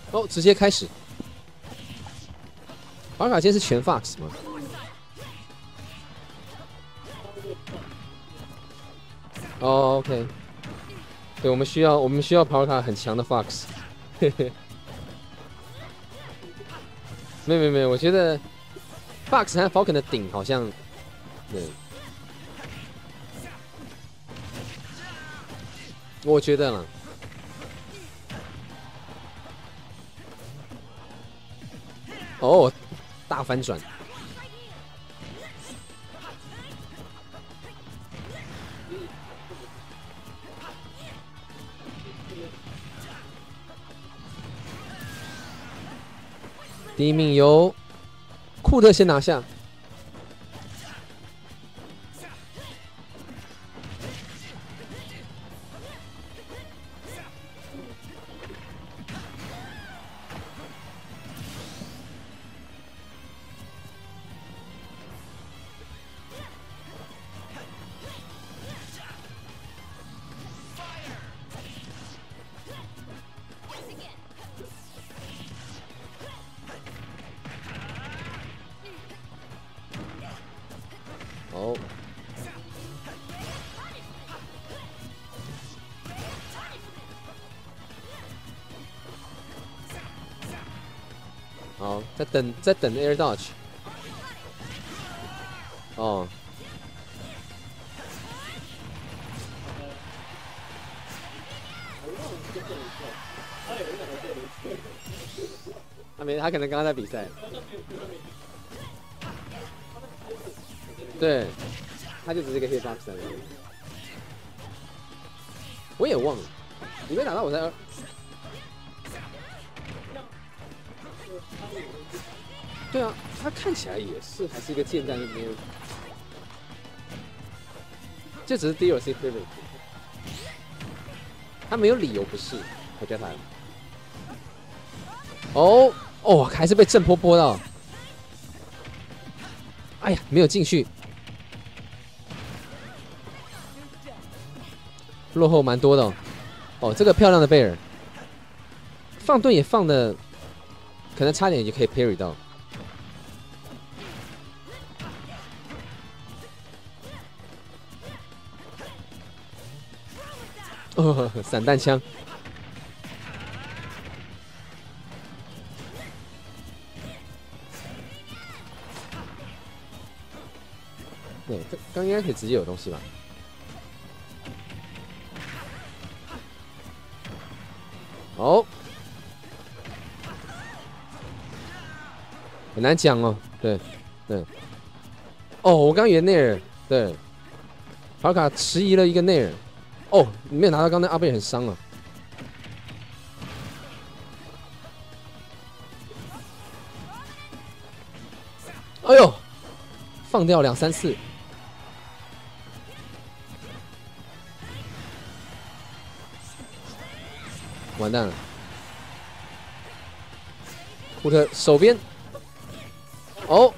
哦，直接开始。巴卡今天是全 Fox 吗？哦 ，OK。对，我们需要跑卡很强的 Fox。没有，我觉得 Fox 和 Falcon 的顶好像，对，我觉得啦。哦，大翻转。第一名由库特先拿下。哦，好，在等 Air Dodge。哦，他可能刚刚在比赛。对，他就只是个 hitbox 而已。我也忘了，你没打到我才。对啊，他看起来也是还是一个剑在那边，就只是 DLC privilege。他没有理由不是，我觉得他。哦，还是被震波波到。哎呀，没有进去。落后蛮多的哦，这个漂亮的贝尔，放盾也放的，可能差点就可以 parry 到。哦，散弹枪。对，刚应该可以直接有东西吧？哦，很难讲哦。对。哦，我刚以为内尔，对，跑卡迟疑了一个内尔。哦，没有拿到刚才阿贝很伤了。哎呦，放掉2、3次。完蛋了！库特手边，哦，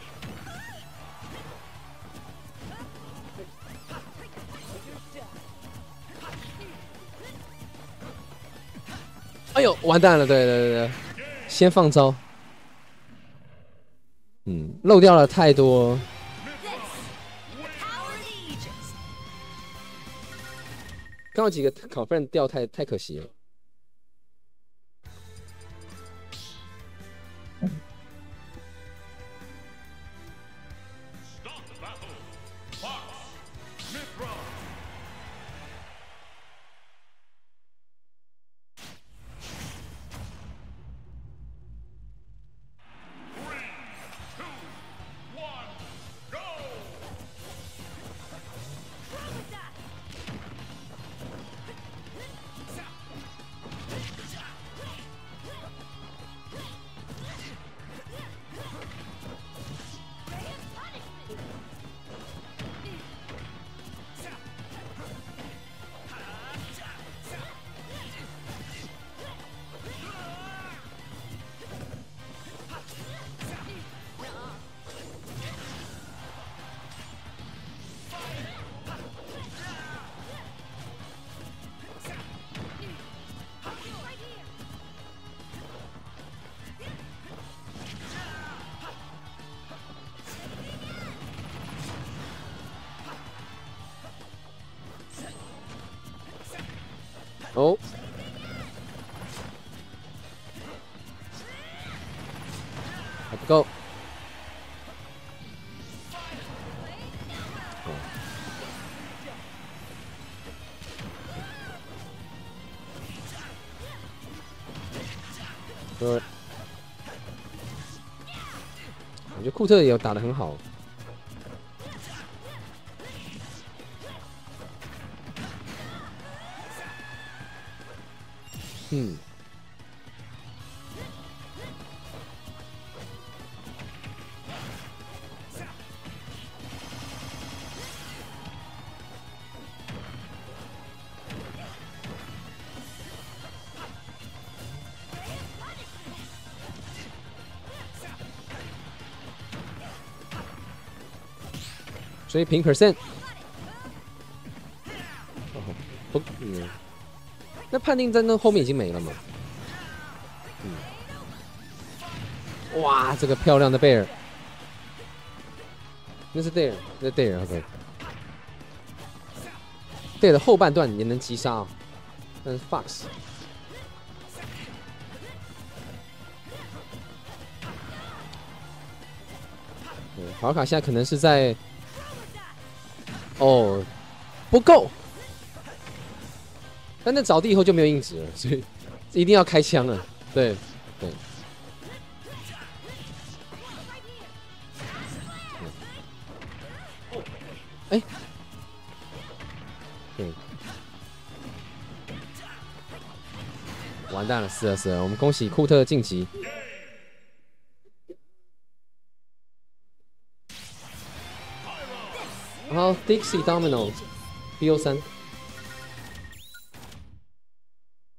哎呦，完蛋了！对，先放招，漏掉了太多。刚有几个考分掉太可惜了。 ，Go。我觉得库特也有打得很好。嗯。所以平 percent。哦，不，那判定在那后面已经没了嘛？哇，这个漂亮的贝尔，那是贝尔，那是贝尔 ，OK。贝尔的后半段也能击杀啊，但是 Fox。好卡现在可能是在，哦，不够。但那着地以后就没有硬直了，所以一定要开枪了。对，对。哎，对，完蛋了，死了死了！我们恭喜库特晋级。然后 Dixie Domino BO3。